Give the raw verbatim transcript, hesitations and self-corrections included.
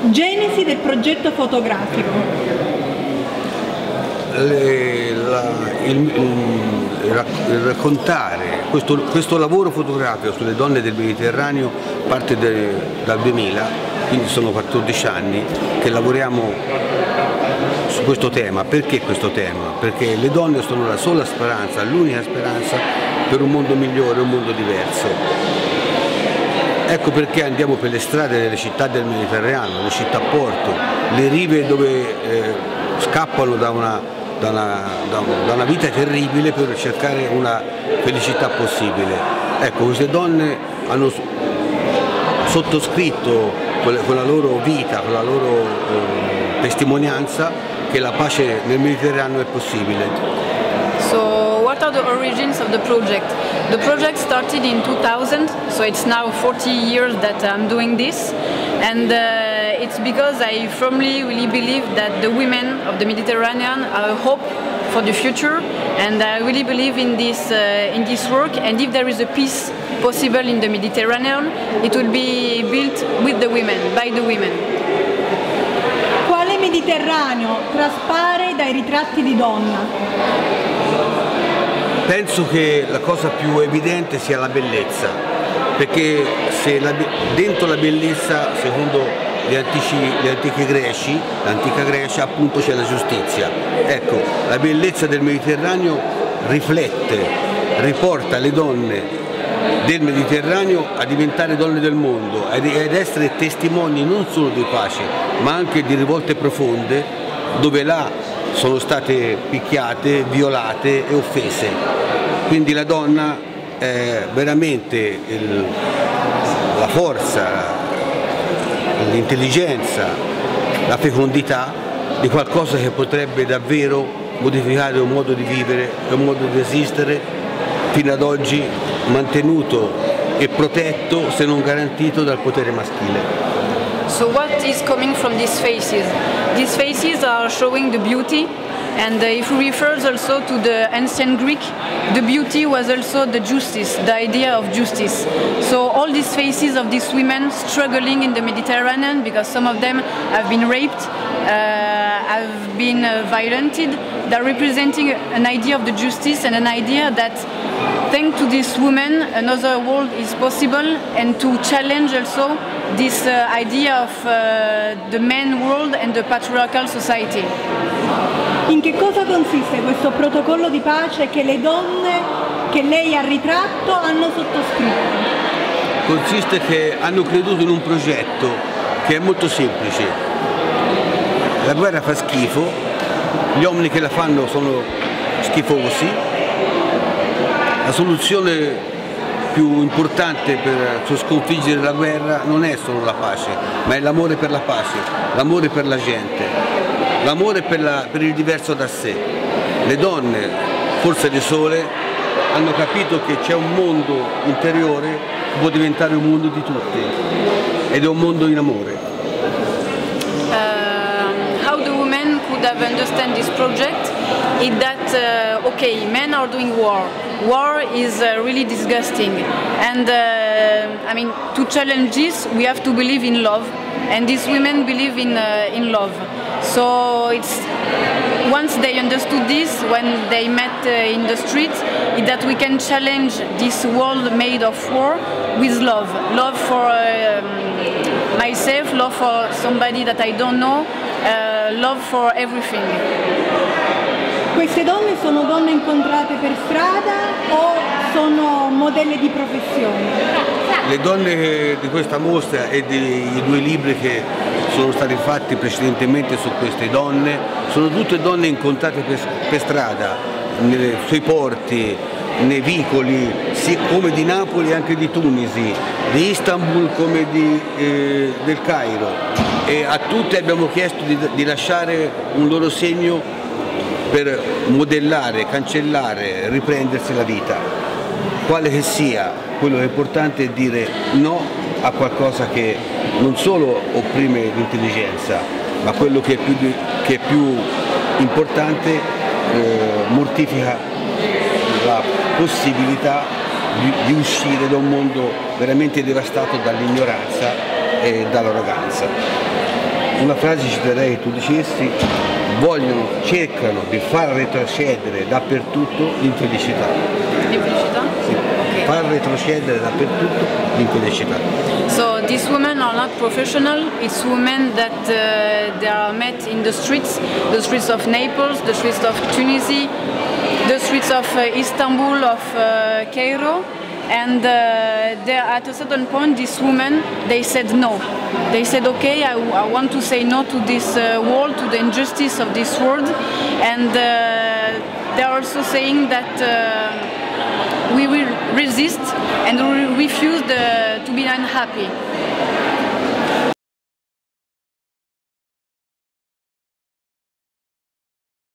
Genesi del progetto fotografico. Le, la, il, il, il raccontare questo, questo lavoro fotografico sulle donne del Mediterraneo parte de, dal duemila, quindi sono quattordici anni che lavoriamo su questo tema. Perché questo tema? Perché le donne sono la sola speranza, l'unica speranza per un mondo migliore, un mondo diverso. Ecco perché andiamo per le strade delle città del Mediterraneo, le città porto, le rive dove eh, scappano da una, da, una, da, da una vita terribile per cercare una felicità possibile. Ecco, queste donne hanno sottoscritto con la loro vita, con la loro eh, testimonianza che la pace nel Mediterraneo è possibile. So what are the origins of the project? The project started in two thousand, so it's now forty years that I'm doing this, and uh, it's because I firmly really believe that the women of the Mediterranean are a hope for the future, and I really believe in this, uh, in this work, and if there is a peace possible in the Mediterranean, it will be built with the women, by the women. Quale Mediterraneo traspare dai ritratti di donna? Penso che la cosa più evidente sia la bellezza, perché se la, dentro la bellezza, secondo gli antici, gli antichi greci, l'antica Grecia, appunto c'è la giustizia. Ecco, la bellezza del Mediterraneo riflette, riporta le donne del Mediterraneo a diventare donne del mondo, ed essere testimoni non solo di pace, ma anche di rivolte profonde, dove là sono state picchiate, violate e offese. Quindi la donna è veramente il, la forza, l'intelligenza, la fecondità di qualcosa che potrebbe davvero modificare un modo di vivere e un modo di esistere fino ad oggi mantenuto e protetto, se non garantito, dal potere maschile. So what is coming from these faces? These faces are showing the beauty, and uh, if we refer also to the ancient Greek, the beauty was also the justice, the idea of justice. So all these faces of these women struggling in the Mediterranean, because some of them have been raped, uh, have been uh, violented, they're representing an idea of the justice and an idea that thanks to this woman another world is possible, and to challenge also this uh, idea of uh, the man world and the patriarchal society. In che cosa consiste questo protocollo di pace che le donne che lei ha ritratto hanno sottoscritto? Consiste che hanno creduto in un progetto che è molto semplice. La guerra fa schifo, gli uomini che la fanno sono schifosi, la soluzione più importante per sconfiggere la guerra non è solo la pace, ma è l'amore per la pace, l'amore per la gente, l'amore per, la, per il diverso da sé. Le donne, forse le sole, hanno capito che c'è un mondo interiore che può diventare un mondo di tutti, ed è un mondo in amore. Uh, how the women could have understand this project is that, uh, okay, men are doing war. War is uh, really disgusting, and uh, I mean, to challenge this we have to believe in love, and these women believe in, uh, in love. So it's, once they understood this, when they met uh, in the streets, is that we can challenge this world made of war with love. Love for um, myself, love for somebody that I don't know, uh, love for everything. Queste donne sono donne incontrate per strada o sono modelle di professione? Le donne di questa mostra e dei due libri che sono stati fatti precedentemente su queste donne sono tutte donne incontrate per, per strada, nei, sui porti, nei vicoli, sì, come di Napoli e anche di Tunisi, di Istanbul come di, eh, del Cairo, e a tutte abbiamo chiesto di, di lasciare un loro segno per modellare, cancellare, riprendersi la vita. Quale che sia, quello che è importante è dire no a qualcosa che non solo opprime l'intelligenza, ma quello che è più, che è più importante, eh, mortifica la possibilità di, di uscire da un mondo veramente devastato dall'ignoranza e dall'arroganza. Una frase ci terrei che tu dicessi: vogliono, cercano di far retrocedere dappertutto l'infelicità. L'infelicità? Sì. Okay. Far retrocedere dappertutto l'infelicità. So these women are not professional, it's women that uh, they are met in the streets, the streets of Naples, the streets of Tunisia, the streets of uh, Istanbul, of uh, Cairo, and uh, they, at a certain point these women, they said no. They said, okay, I, I want to say no to this uh, world, to the injustice of this world, and uh, they're also saying that uh, we will resist and we refuse the, to be unhappy.